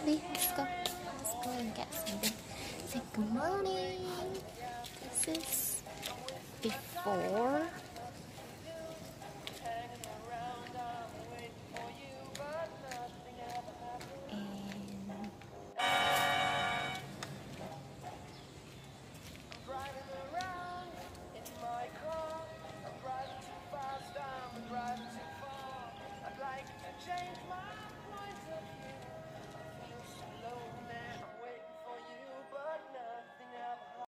Abby, let's go. Let's go and get something. Say good morning. This is before